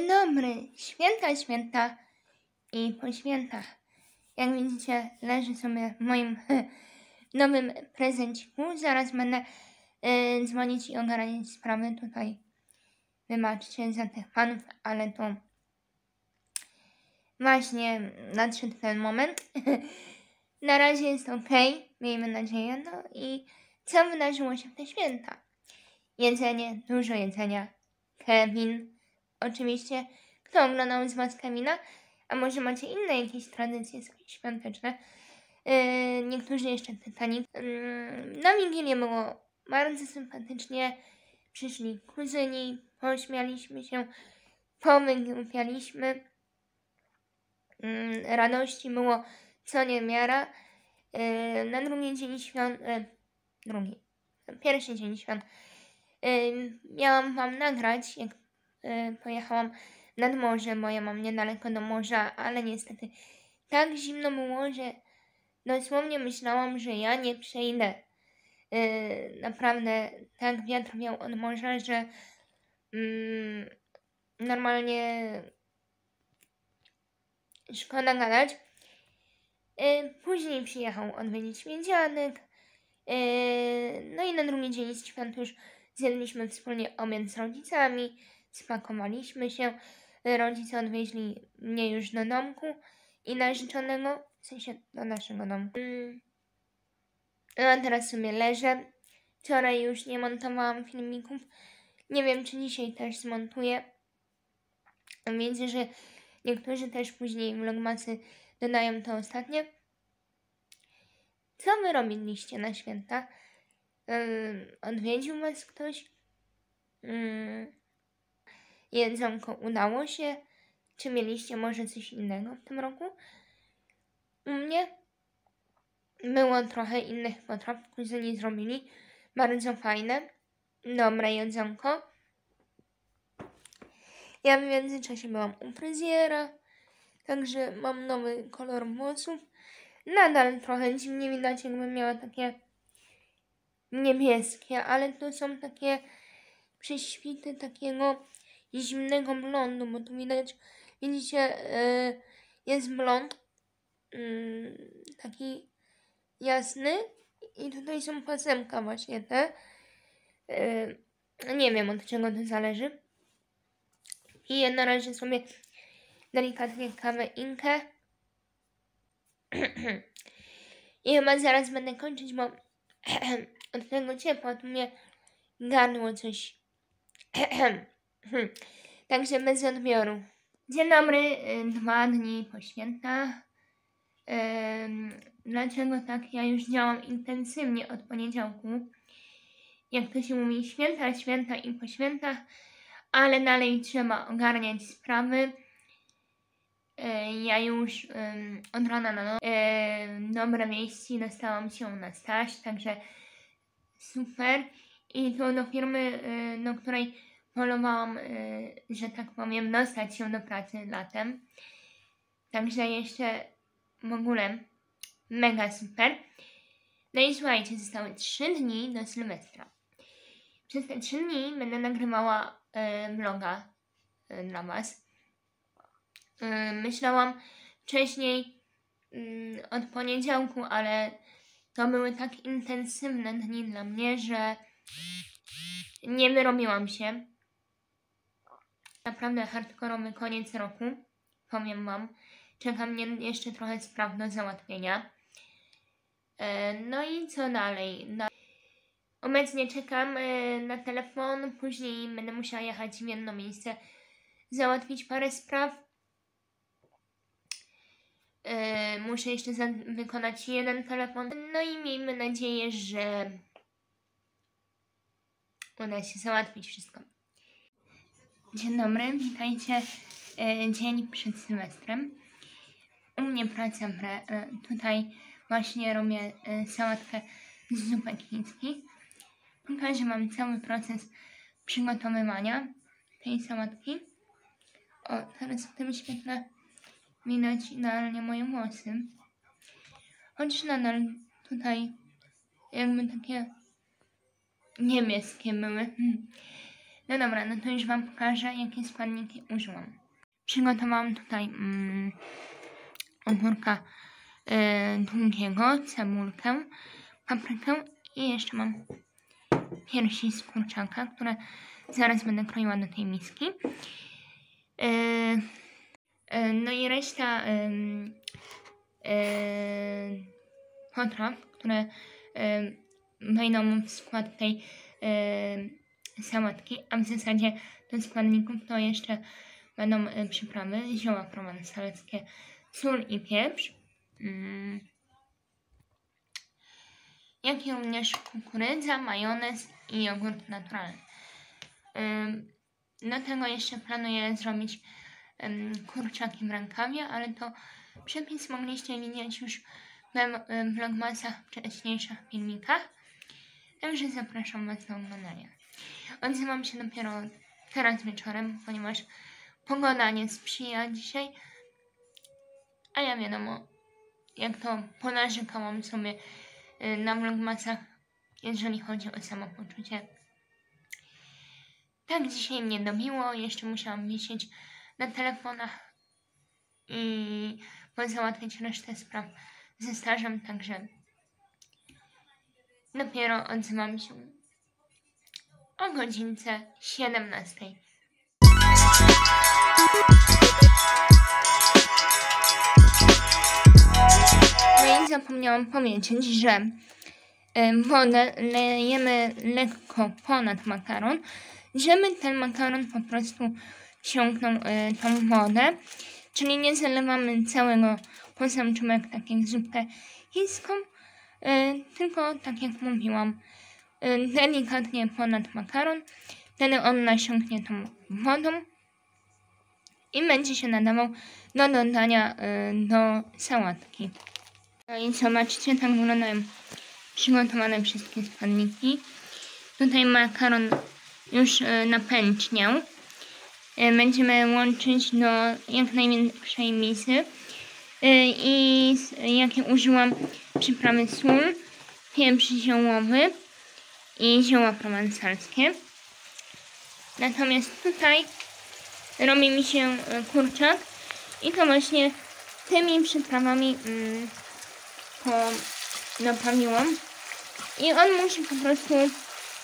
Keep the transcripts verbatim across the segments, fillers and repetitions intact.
Dzień dobry, święta, święta i po świętach. Jak widzicie, leży sobie w moim nowym prezenciku. Zaraz będę y, dzwonić i ogarniać sprawy tutaj. Wybaczcie za tych panów, ale to właśnie nadszedł ten moment. Na razie jest ok, miejmy nadzieję. No i co wydarzyło się w te święta? Jedzenie, dużo jedzenia. Kevin, oczywiście. Kto oglądał z was Kevina? A może macie inne jakieś tradycje świąteczne? Yy, niektórzy jeszcze Titanic. Yy, na Wigilię było bardzo sympatycznie. Przyszli kuzyni, pośmialiśmy się, powygłupialiśmy. Yy, radości było co niemiara. Yy, na drugi dzień świąt... Yy, drugi. Pierwszy dzień świąt. Yy, miałam wam nagrać, jak yy, pojechałam nad morze, bo ja mam niedaleko do morza, ale niestety tak zimno było, że dosłownie myślałam, że ja nie przejdę. Yy, naprawdę tak wiatr miał od morza, że yy, normalnie szkoda gadać. Yy, później przyjechał odwiedzić mnie dziadek. Yy, no i na drugi dzień świąt już zjedliśmy wspólnie obiad z rodzicami, spakowaliśmy się. Rodzice odwieźli mnie już do domku i narzeczonego, w sensie do naszego domku. Yy. No a teraz sobie leżę. Wczoraj już nie montowałam filmików. Nie wiem, czy dzisiaj też zmontuję. Widzę, że niektórzy też później vlogmasy dodają to ostatnie. Co wy robiliście na święta? Yy, odwiedził was ktoś? Yy, jedzonko udało się? Czy mieliście może coś innego w tym roku? U mnie było trochę innych potraw, kuzyni zrobili. Bardzo fajne, dobre jedzonko. Ja w międzyczasie byłam u fryzjera, także mam nowy kolor włosów. Nadal trochę dziwnie widać, jakbym miała takie niebieskie, ale to są takie prześwity takiego zimnego blondu, bo tu widać, widzicie, yy, jest blond, yy, taki jasny i tutaj są pasemka właśnie te. Yy, nie wiem, od czego to zależy. I na razie sobie delikatnie kawę Inkę. I chyba zaraz będę kończyć, bo od tego ciepła tu mnie gardło coś. Także bez odbioru. Dzień dobry, dwa dni po świętach. Dlaczego tak? Ja już działam intensywnie od poniedziałku. Jak to się mówi, święta, święta i po świętach, ale dalej trzeba ogarniać sprawy. Ja już od rana na noc dobre wieści, dostałam się na staż, także super. I to do firmy, do której polowałam, że tak powiem, dostać się do pracy latem. Także jeszcze w ogóle mega super. No i słuchajcie, zostały trzy dni do Sylwestra. Przez te trzy dni będę nagrywała y, vloga y, dla was. Y, myślałam wcześniej y, od poniedziałku, ale to były tak intensywne dni dla mnie, że nie wyrobiłam się. Naprawdę hardkorowy koniec roku, powiem wam. Czeka mnie jeszcze trochę spraw do załatwienia. Y, no i co dalej? No, obecnie czekam y, na telefon, później będę musiała jechać w jedno miejsce, załatwić parę spraw. Yy, muszę jeszcze wykonać jeden telefon. No i miejmy nadzieję, że uda się załatwić wszystko. Dzień dobry, witajcie. Yy, dzień przed Sylwestrem. U mnie praca, yy, tutaj właśnie robię yy, sałatkę z zupek chińskich. Pokażę wam cały proces przygotowywania tej sałatki. O, teraz w tym świetle widać idealnie moje włosy. Choć nadal tutaj jakby takie niebieskie były. No dobra, no to już Wam pokażę, jakie składniki użyłam. Przygotowałam tutaj mm, ogórka y, długiego, cebulkę, paprykę i jeszcze mam piersi z kurczaka, które zaraz będę kroiła do tej miski. Yy, yy, no i reszta yy, yy, potraw, które yy, wejdą w skład tej yy, sałatki, a w zasadzie do składników to jeszcze będą yy, przyprawy, zioła prowansalskie, sól i pieprz, yy, jak i również kukurydza, majonez i jogurt naturalny. Yy, do tego jeszcze planuję zrobić yy, kurczaki w rękawie, ale to przepis mogliście widzieć już we vlogmasach, wcześniejszych filmikach. Także zapraszam Was do oglądania. Odzywam się dopiero teraz wieczorem, ponieważ pogoda nie sprzyja dzisiaj. A ja wiadomo, jak to ponarzekałam sobie na vlogmasach, jeżeli chodzi o samopoczucie. Tak dzisiaj mnie dobiło, jeszcze musiałam wisieć na telefonach i pozałatwiać resztę spraw ze stażem, także dopiero odzywam się o godzince siedemnastej. No i zapomniałam powiedzieć, że wodę lejemy lekko ponad makaron, żeby ten makaron po prostu wsiąknął y, tą wodę, czyli nie zalewamy całego posępczym jak tak jak zupkę chińską, y, tylko tak jak mówiłam, y, delikatnie ponad makaron, wtedy on nasiąknie tą wodą i będzie się nadawał do dodania y, do sałatki. No i zobaczcie, tak wyglądają przygotowane wszystkie składniki. Tutaj makaron już y, napęczniał. Y, będziemy łączyć do jak największej misy. Y, I y, jakie użyłam przyprawy sól, pieprz ziołowy i zioła prowansalskie. Natomiast tutaj robi mi się y, kurczak i to właśnie tymi przyprawami y, to naprawiłam. I on musi po prostu y,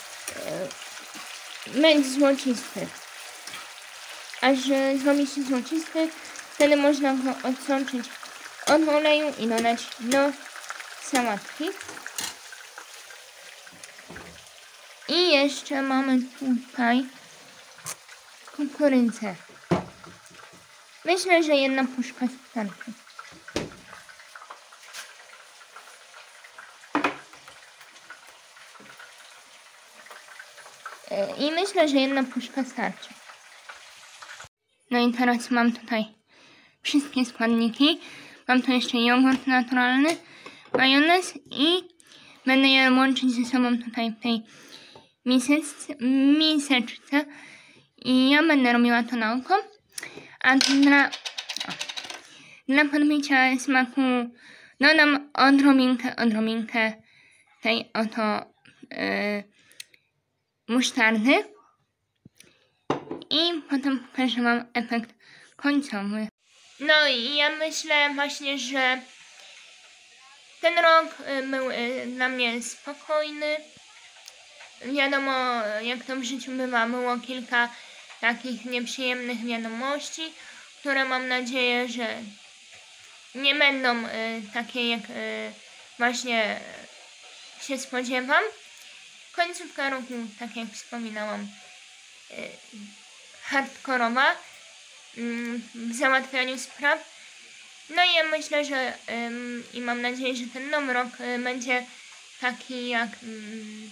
być złocisty. Aż zrobi się złocisty, wtedy można go odsączyć od oleju i dodać do sałatki. I jeszcze mamy tutaj kukurydzę. Myślę, że jedna puszka starczy. I myślę, że jedna puszka starczy. No i teraz mam tutaj wszystkie składniki. Mam tu jeszcze jogurt naturalny, majonez i będę je łączyć ze sobą tutaj w tej miseczce. miseczce. I ja będę robiła to na oko. A dla, dla podbicia smaku dodam odrobinkę, odrobinkę tej oto yy, musztardy. I potem pokażę Wam efekt końcowy. No i ja myślę właśnie, że ten rok był dla mnie spokojny. Wiadomo, jak to w życiu bywa, było kilka takich nieprzyjemnych wiadomości, które mam nadzieję, że nie będą takie, jak właśnie się spodziewam. Końcówka roku, tak jak wspominałam, hardkorowa w załatwianiu spraw. No i ja myślę, że ym, i mam nadzieję, że ten nowy rok y, będzie taki jak ym,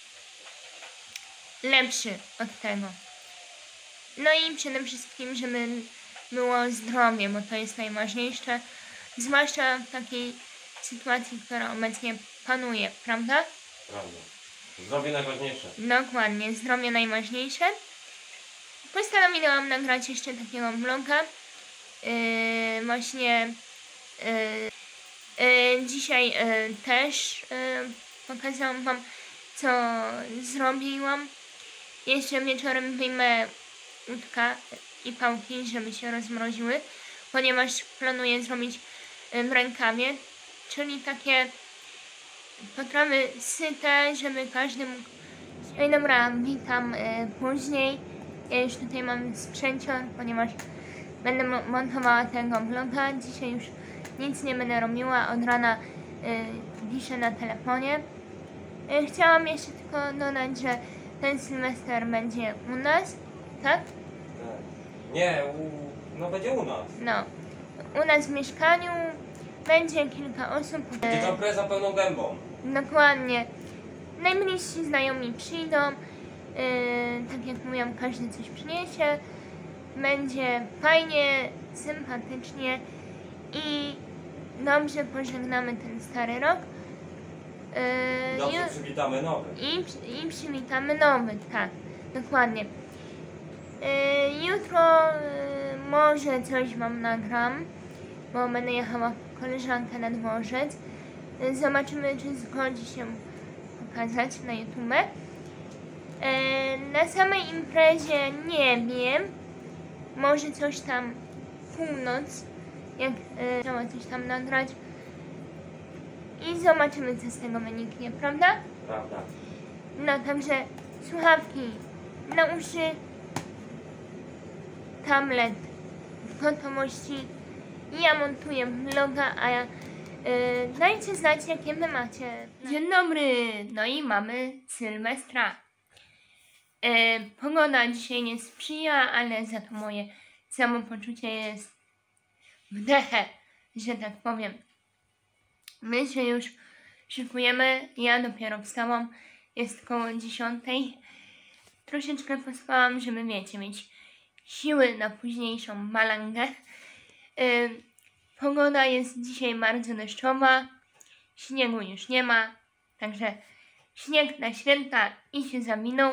lepszy od tego. No i przede wszystkim, żeby było zdrowie, bo to jest najważniejsze, zwłaszcza w takiej sytuacji, która obecnie panuje, prawda? Prawda. Zdrowie najważniejsze. Dokładnie, zdrowie najważniejsze. Postanowiłam nagrać jeszcze takiego vloga. Yy, właśnie yy, yy, dzisiaj yy, też yy, pokazałam Wam, co zrobiłam. Jeszcze wieczorem wyjmę łódka i pałki, żeby się rozmroziły, ponieważ planuję zrobić w rękawie, czyli takie potrawy syte, żeby każdy mógł... No i dobra, witam y, później. Ja już tutaj mam sprzęcior, ponieważ będę montowała tego vloga. Dzisiaj już nic nie będę robiła, od rana y, piszę na telefonie. Y, chciałam jeszcze tylko dodać, że ten Sylwester będzie u nas, tak? Tak. Nie, u... no będzie u nas. No, u nas w mieszkaniu będzie kilka osób. Będzie to impreza pełną gębą. Dokładnie. Najbliżsi znajomi przyjdą, yy, tak jak mówiłam, każdy coś przyniesie. Będzie fajnie, sympatycznie i dobrze pożegnamy ten stary rok. Yy, Dobrze ju- przywitamy nowy. I, I przywitamy nowy, tak, dokładnie. Yy, jutro yy, może coś wam nagram, bo będę jechała po koleżankę na dworzec. Yy, zobaczymy, czy zgodzi się pokazać na YouTube. Yy, na samej imprezie nie wiem, może coś tam północ, jak yy, chciała coś tam nagrać. I zobaczymy, co z tego wyniknie, prawda? Prawda. No, także słuchawki na uszy, tablet w gotowości. Ja montuję vloga, a ja, yy, dajcie znać, jakie wy macie. Dzień dobry, no i mamy Sylwestra. Yy, pogoda dzisiaj nie sprzyja, ale za to moje samopoczucie jest w dechę, że tak powiem. My się już szykujemy, ja dopiero wstałam, jest koło dziesiątej. Troszeczkę pospałam, żeby wiecie, mieć siły na późniejszą malangę. Yy, pogoda jest dzisiaj bardzo deszczowa, śniegu już nie ma, także śnieg na święta i się zawinął.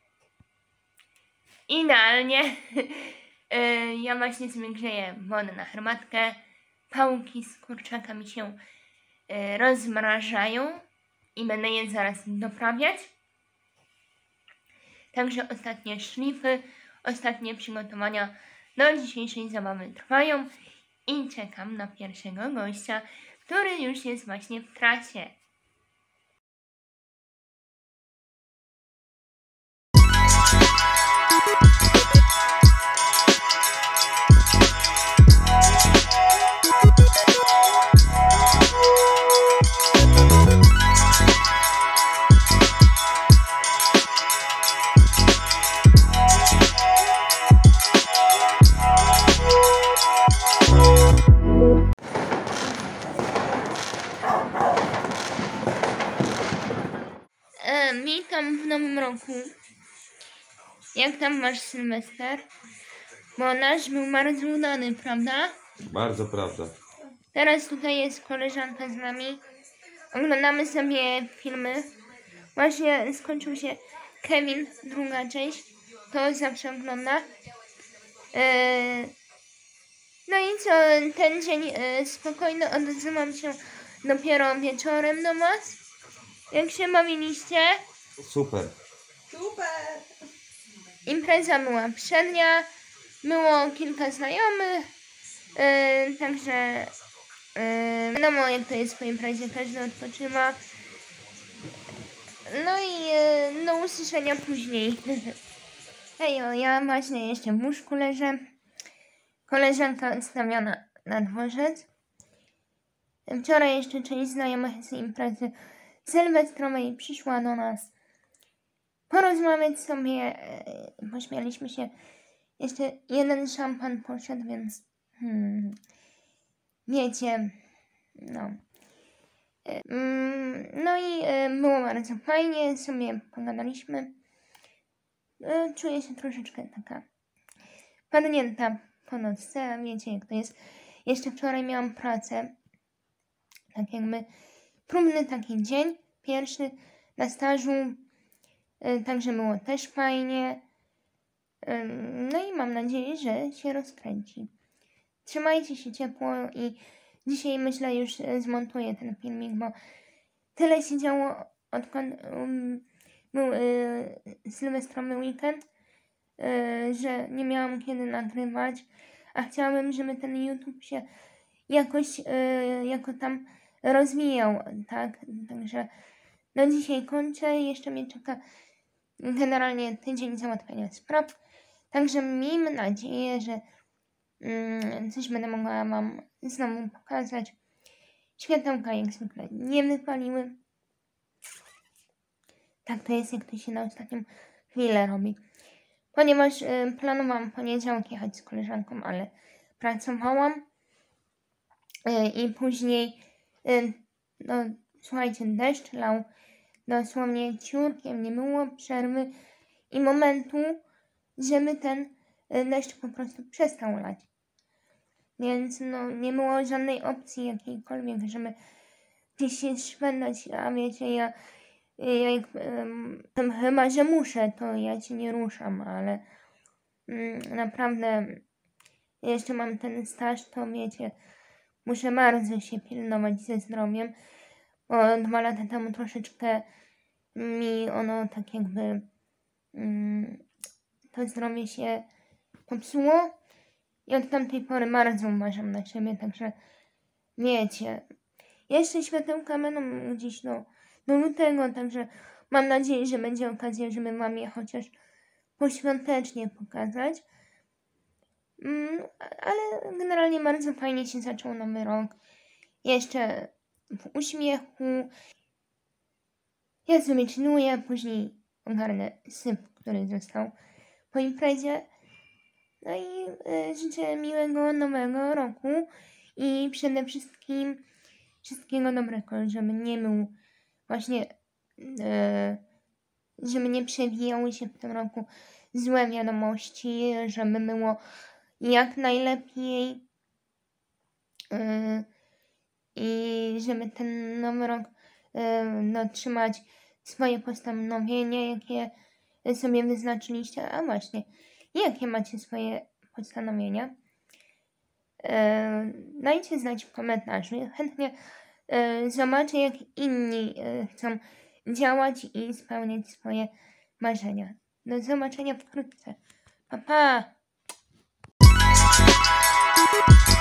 Idealnie. yy, ja właśnie sobie grzeję wodę na herbatkę, pałki z kurczaka mi się yy, rozmrażają i będę je zaraz doprawiać. Także ostatnie szlify, ostatnie przygotowania do dzisiejszej zabawy trwają i czekam na pierwszego gościa, który już jest właśnie w trasie. E, witam w nowym roku. Jak tam masz Sylwester? Bo nasz był bardzo udany, prawda? Bardzo prawda. Teraz tutaj jest koleżanka z nami. Oglądamy sobie filmy. Właśnie skończył się Kevin, druga część. To zawsze ogląda. E, no i co, ten dzień e, spokojny, odzywam się dopiero wieczorem do was. Jak się bawiliście? Super. Super! Impreza była przednia, było kilka znajomych, yy, także yy, wiadomo jak to jest po imprezie, każdy odpoczywa. No i yy, do usłyszenia później. Hejo, ja właśnie jeszcze w łóżku leżę. Koleżanka odstawiona na dworzec. Wczoraj jeszcze część znajomych z imprezy sylwestrowej przyszła do nas porozmawiać sobie, yy, pośmialiśmy się. Jeszcze jeden szampan poszedł, więc hmm, wiecie, no. Yy, no i yy, było bardzo fajnie, sobie pogadaliśmy. Yy, czuję się troszeczkę taka padnięta po nocce, a wiecie jak to jest. Jeszcze wczoraj miałam pracę, tak jakby próbny taki dzień, pierwszy na stażu, yy, także było też fajnie. Yy, no i mam nadzieję, że się rozkręci. Trzymajcie się ciepło i dzisiaj myślę już yy, zmontuję ten filmik, bo tyle się działo odkąd um, był y, sylwestrowy weekend, y, że nie miałam kiedy nagrywać, a chciałabym, żeby ten YouTube się jakoś y, jako tam rozwijał, tak? Także na dzisiaj kończę. Jeszcze mnie czeka generalnie tydzień załatwiania spraw. Także miejmy nadzieję, że mm, coś będę mogła Wam znowu pokazać. Światełka jak zwykle nie wypaliły. Tak to jest, jak to się na ostatnią chwilę robi. Ponieważ y, planowałam w poniedziałek jechać z koleżanką, ale pracowałam. Y, I później, y, no słuchajcie, deszcz lał dosłownie ciurkiem, nie było przerwy i momentu, żeby ten y, deszcz po prostu przestał lać. Więc no nie było żadnej opcji jakiejkolwiek, żeby gdzieś się szwendać, a wiecie, ja, ja jak um, chyba, że muszę, to ja się nie ruszam, ale um, naprawdę jeszcze mam ten staż, to wiecie, muszę bardzo się pilnować ze zdrowiem, bo dwa lata temu troszeczkę mi ono tak jakby um, to zdrowie się popsuło i od tamtej pory bardzo uważam na siebie, także wiecie, jeszcze światełka będą gdzieś do, do lutego, także mam nadzieję, że będzie okazja, żeby Wam je chociaż poświątecznie pokazać. Mm, ale generalnie bardzo fajnie się zaczął nowy rok. Jeszcze w uśmiechu. Ja sobie chilluję, później ogarnę syp, który został po imprezie. No i y, życzę miłego nowego roku i przede wszystkim wszystkiego dobrego, żeby nie był właśnie, y, żeby nie przewijały się w tym roku złe wiadomości, żeby było jak najlepiej y, i żeby ten nowy rok y, dotrzymać swoje postanowienia, jakie sobie wyznaczyliście. A właśnie, jakie macie swoje postanowienia? E, dajcie znać w komentarzu. Chętnie e, zobaczę, jak inni e, chcą działać i spełniać swoje marzenia. Do zobaczenia wkrótce. Pa, pa!